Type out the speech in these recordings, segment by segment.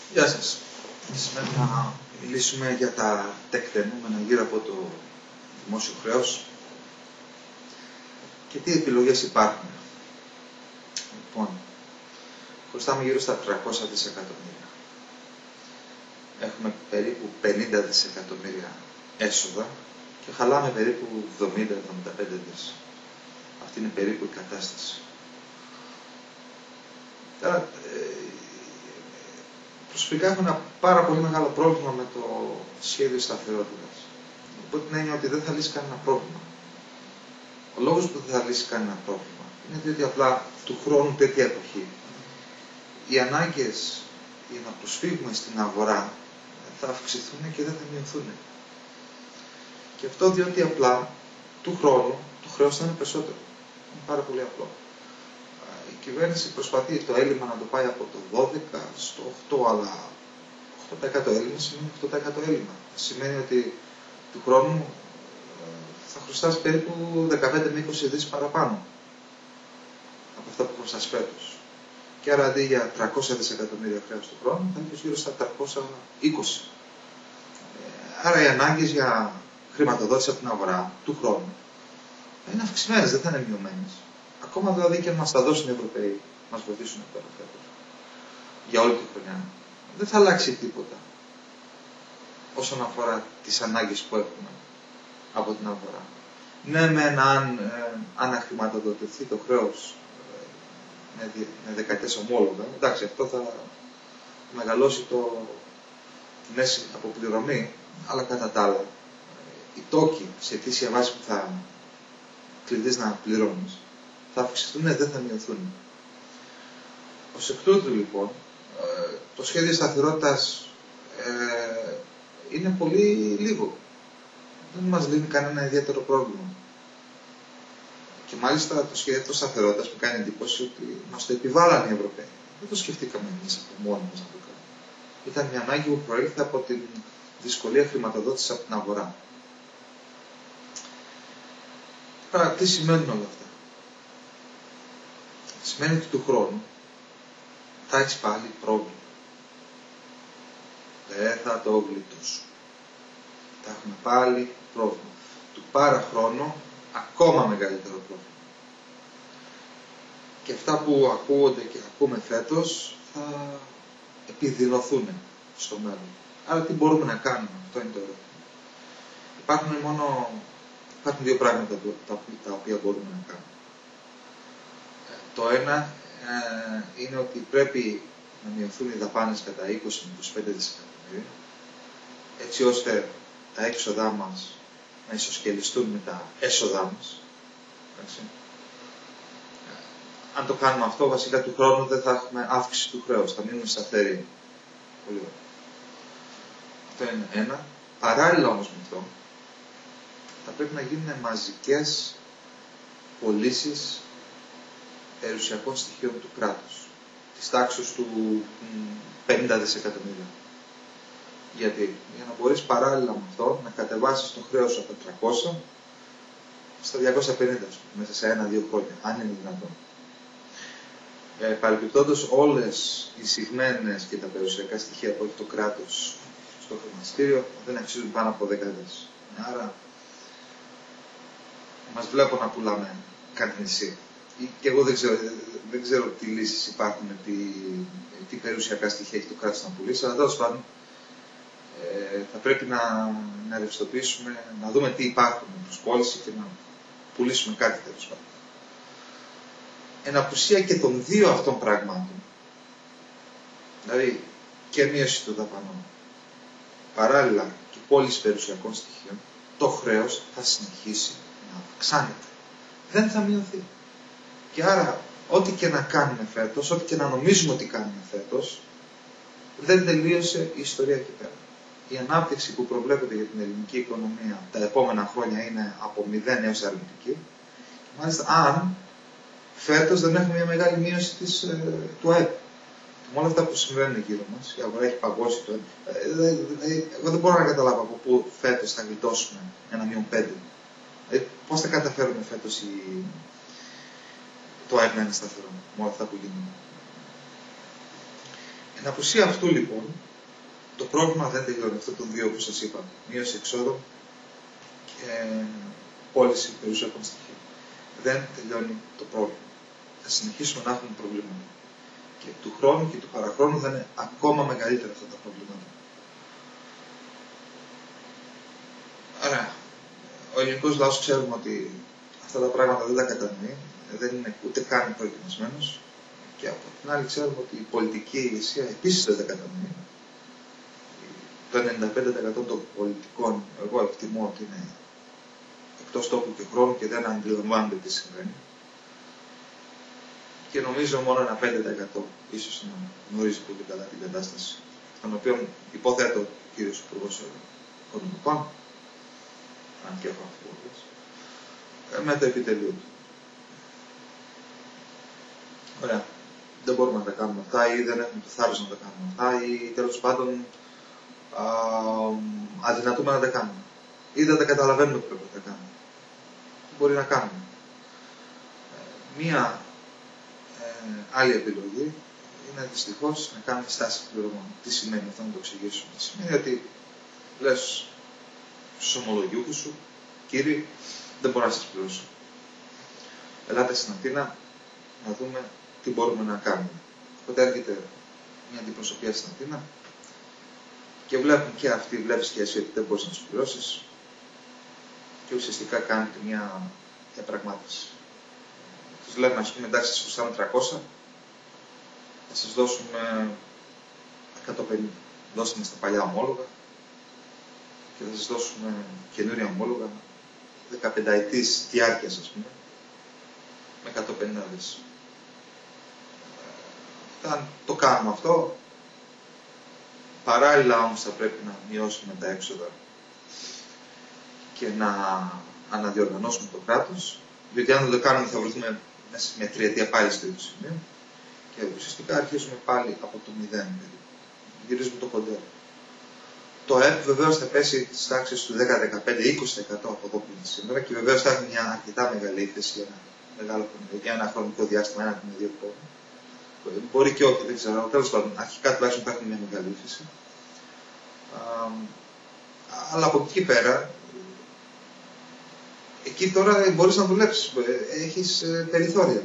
Γεια σας. Σήμερα να μιλήσουμε για τα τεκτενούμενα γύρω από το δημόσιο χρέος και τι επιλογές υπάρχουν. Λοιπόν, χρωστάμε γύρω στα 300 δισεκατομμύρια. Έχουμε περίπου 50 δισεκατομμύρια έσοδα και χαλάμε περίπου 70-75 δις. Αυτή είναι περίπου η κατάσταση. Τώρα, προσωπικά έχω ένα πάρα πολύ μεγάλο πρόβλημα με το σχέδιο σταθερότητας. Οπότε την έννοια ότι δεν θα λύσει κανένα πρόβλημα. Ο λόγος που δεν θα λύσει κανένα πρόβλημα είναι διότι απλά του χρόνου τέτοια εποχή οι ανάγκες για να προσφύγουμε στην αγορά θα αυξηθούν και δεν θα μειωθούν. Και αυτό διότι απλά του χρόνου το χρέος θα είναι περισσότερο. Είναι πάρα πολύ απλό. Η κυβέρνηση προσπαθεί το έλλειμμα να το πάει από το 12 στο 8, αλλά 8% έλλειμμα σημαίνει 8% έλλειμμα. Σημαίνει ότι του χρόνου θα χρωστάς περίπου 15 με 20 δις παραπάνω από αυτά που χρωστάς φέτος. Και άρα αντί για 300 δισεκατομμύρια χρέος του χρόνου θα έχεις γύρω στα 320. Άρα οι ανάγκες για χρηματοδότηση από την αγορά του χρόνου θα είναι αυξημένες, δεν θα είναι μειωμένες. Ακόμα δηλαδή και να μας τα δώσουν οι Ευρωπαίοι, μας βοηθήσουν τώρα φέτος, για όλη τη χρονιά, δεν θα αλλάξει τίποτα όσον αφορά τις ανάγκες που έχουμε από την αγορά. Ναι, μεν αν αναχρηματοδοτηθεί το χρέος με δεκαετές ομόλογα, εντάξει, αυτό θα μεγαλώσει το μέση αποπληρωμή, αλλά κατά τα άλλα, οι τόκοι σε αιτήσια βάση που θα κλειδείς να πληρώνεις, θα αυξηθούν, δεν θα μειωθούν. Ως εκ τούτου λοιπόν, το σχέδιο σταθερότητας είναι πολύ λίγο. Δεν μας λύνει κανένα ιδιαίτερο πρόβλημα. Και μάλιστα το σχέδιο σταθερότητας που κάνει εντύπωση ότι μας το επιβάλλανε οι Ευρωπαίοι. Δεν το σκεφτήκαμε εμείς από μόνοι μας να το κάνουμε. Ήταν μια ανάγκη που προήλθε από την δυσκολία χρηματοδότησης από την αγορά. Τώρα, τι σημαίνουν όλα αυτά? Σημαίνει ότι του χρόνου θα έχεις πάλι πρόβλημα. Δεν θα το γλιτώσω. Θα έχουμε πάλι πρόβλημα. Του παραχρόνου ακόμα μεγαλύτερο πρόβλημα. Και αυτά που ακούγονται και ακούμε φέτος θα επιδεινωθούν στο μέλλον. Άρα τι μπορούμε να κάνουμε? Αυτό είναι το ερώτημα. Υπάρχουν δύο πράγματα τα οποία μπορούμε να κάνουμε. Το ένα είναι ότι πρέπει να μειωθούν οι δαπάνες κατά 20 με 25 δισεκατομμύρια, έτσι ώστε τα έξοδά μας να ισοσκελιστούν με τα έσοδά μας. Αν το κάνουμε αυτό, βασικά του χρόνου δεν θα έχουμε αύξηση του χρέους, θα μείνουμε σταθεροί. Πολύ ωραία. Αυτό είναι ένα. Παράλληλα όμως με αυτό, θα πρέπει να γίνουν μαζικές πωλήσεις περιουσιακών στοιχείων του κράτους, της τάξης του 50 δισεκατομμύρια. Γιατί? Για να μπορείς παράλληλα με αυτό να κατεβάσεις το χρέος από τα 300 στα 250 μέσα σε 1-2 χρόνια, αν είναι δυνατόν. Παρεμπιπτόντως, όλες οι εισηγμένες και τα περιουσιακά στοιχεία που έχει το κράτος στο χρηματιστήριο δεν αξίζουν πάνω από 10 δις. Άρα μας βλέπω να πουλάμε κάτι νησί. Και εγώ δεν ξέρω τι λύσεις υπάρχουν, τι περιουσιακά στοιχεία έχει το κράτος να πουλήσει, αλλά τέλος πάντων θα πρέπει να ρευστοποιήσουμε, να δούμε τι υπάρχουν προς πώληση και να πουλήσουμε κάτι τέλος πάντων. Εν απουσία και των δύο αυτών πραγμάτων, δηλαδή και μείωση των δαπανών, παράλληλα και πώληση περιουσιακών στοιχείων, το χρέος θα συνεχίσει να αυξάνεται. Δεν θα μειωθεί. Και άρα, ό,τι και να κάνουμε φέτος, ό,τι και να νομίζουμε ότι κάνουμε φέτος, δεν τελείωσε η ιστορία εκεί πέρα. Η ανάπτυξη που προβλέπεται για την ελληνική οικονομία τα επόμενα χρόνια είναι από 0 έως αρνητική. Και μάλιστα, αν φέτος δεν έχουμε μια μεγάλη μείωση του ΑΕΠ. Με όλα αυτά που συμβαίνουν γύρω μας, η αγορά έχει παγώσει το ΑΕΠ. Εγώ δεν μπορώ να καταλάβω από πού φέτος θα γλιτώσουμε ένα -5. Πώς θα καταφέρουμε φέτος το ΑΕΠ να είναι σταθερό με όλα αυτά που γίνονται. Την απουσία αυτού λοιπόν, το πρόβλημα δεν τελειώνει. Αυτό το δύο που σας είπα, μείωση εξόδων και πώληση περιουσιακών στοιχείων. Δεν τελειώνει το πρόβλημα. Θα συνεχίσουμε να έχουμε προβλήματα. Και του χρόνου και του παραχρόνου θα είναι ακόμα μεγαλύτερα αυτά τα προβλήματα. Άρα, ο ελληνικός λαός ξέρουμε ότι αυτά τα πράγματα δεν τα κατανοεί, δεν είναι ούτε καν προετοιμασμένος, και από την άλλη ξέρουμε ότι η πολιτική ηγεσία επίσης δεν τα κατανοεί. Το 95% των πολιτικών, εγώ εκτιμώ ότι είναι εκτός τόπου και χρόνου και δεν αντιλαμβάνονται τι συμβαίνει. Και νομίζω μόνο ένα 5% ίσως να γνωρίζει πολύ καλά την κατάσταση, τον οποίο υποθέτω ο κύριος Υπουργός Οικονομικών, αν και έχω αμφιβολίες, με το επιτελείο του. Ωραία. Δεν μπορούμε να τα κάνουμε αυτά ή δεν έχουμε το θάρρος να τα κάνουμε αυτά ή τέλος πάντων αδυνατούμε να τα κάνουμε. Ή δεν τα καταλαβαίνουμε ότι πρέπει να τα κάνουμε. Τι μπορεί να κάνουμε. Μία άλλη επιλογή είναι δυστυχώς να κάνουμε στάση πληρωμών. Τι σημαίνει αυτό, να το εξηγήσουμε. Σημαίνει ότι λες στους ομολογιούχους σου, κύριοι, δεν μπορώ να σας πληρώσω. Ελάτε στην Αθήνα να δούμε τι μπορούμε να κάνουμε. Οπότε έρχεται μια αντιπροσωπεία στην Αθήνα και βλέπουν και αυτοί, βλέπεις και εσύ ότι δεν μπορείς να τους πληρώσεις και ουσιαστικά κάνετε μια διαπραγμάτευση. Τους λέμε, ας πούμε, εντάξει, σας χρωστάμε 300, θα σας δώσουμε 150. Δώστε μας τα παλιά ομόλογα και θα σας δώσουμε καινούρια ομόλογα 15 ετής διάρκειας, ας πούμε, με 150 δις. Αν το κάνουμε αυτό, παράλληλα όμως θα πρέπει να μειώσουμε τα έξοδα και να αναδιοργανώσουμε το κράτος, διότι αν δεν το κάνουμε θα βρεθούμε μέσα σε μια τριετία πάλι στο ίδιο σημείο και ουσιαστικά αρχίζουμε πάλι από το 0, γυρίζουμε το κοντέρ. Το ΕΠ βεβαίως θα πέσει στις τάξεις του 10, 15, 20% από εδώ που είναι σήμερα και βεβαίως θα έχουμε μια αρκετά μεγάλη ύφεση για ένα χρονικό διάστημα, 1 με 2 χρόνια. Μπορεί και όχι, δεν ξέρω. Τέλος πάντων, αρχικά τουλάχιστον θα έχουμε μια μεγάλη ύφεση. Αλλά από εκεί πέρα, εκεί τώρα μπορείς να δουλέψεις. Έχεις περιθώρια.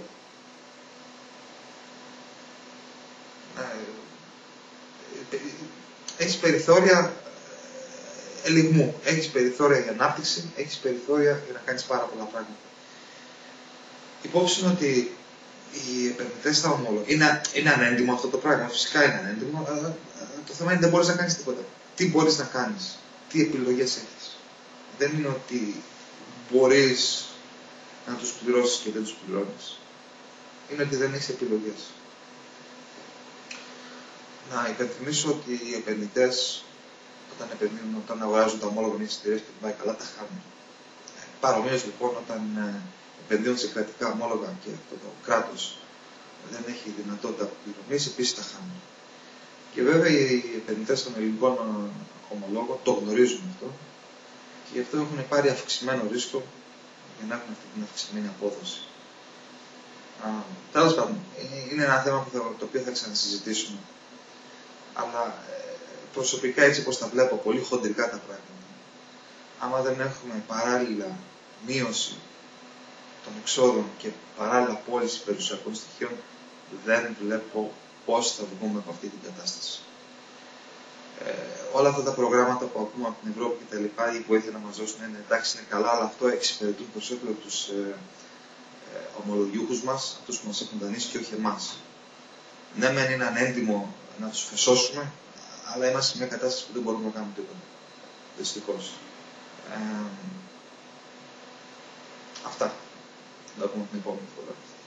Έχεις περιθώρια ελιγμού. Έχεις περιθώρια για ανάπτυξη. Έχεις περιθώρια για να κάνεις πάρα πολλά πράγματα. Υπόψη είναι ότι οι επενδυτές στα ομόλογα. Είναι ανέντιμο αυτό το πράγμα. Φυσικά είναι ανέντιμο. Αλλά το θέμα είναι δεν μπορείς να κάνεις τίποτα. Τι μπορείς να κάνεις. Τι επιλογές έχεις. Δεν είναι ότι μπορείς να τους πληρώσεις και δεν τους πληρώνεις. Είναι ότι δεν έχεις επιλογές. Να υπενθυμίσω ότι οι επενδυτές όταν επενδύουν, όταν αγοράζουν τα ομόλογα μιας εταιρείας και πάει καλά, τα χάνουν. Παρομοίως λοιπόν, όταν επενδύουν σε κρατικά ομόλογα και το κράτος δεν έχει δυνατότητα πληρωμής, επίσης τα χάνουν. Και βέβαια οι επενδυτές των ελληνικών ομολόγων το γνωρίζουν αυτό και γι' αυτό έχουν πάρει αυξημένο ρίσκο για να έχουν αυτή την αυξημένη απόδοση. Τέλος πάντων, είναι ένα θέμα το οποίο θα ξανασυζητήσουμε. Αλλά προσωπικά έτσι όπως τα βλέπω, πολύ χοντρικά τα πράγματα, άμα δεν έχουμε παράλληλα μείωση των εξόδων και παράλληλα πώληση περιουσιακών στοιχείων, δεν βλέπω πώς θα βγούμε από αυτή την κατάσταση. Όλα αυτά τα προγράμματα που ακούμε από την Ευρώπη και τα λοιπά, η βοήθεια να μας δώσουν είναι εντάξει, είναι καλά, αλλά αυτό εξυπηρετούν περισσότερο τους ομολογιούχους μας, αυτούς που μας έχουν δανείσει και όχι εμάς. Ναι, μεν είναι ανέντιμο να τους φεσώσουμε, αλλά είμαστε σε μια κατάσταση που δεν μπορούμε να κάνουμε τίποτα. Δυστυχώς. Αυτά. Θα τα πούμε την επόμενη φορά.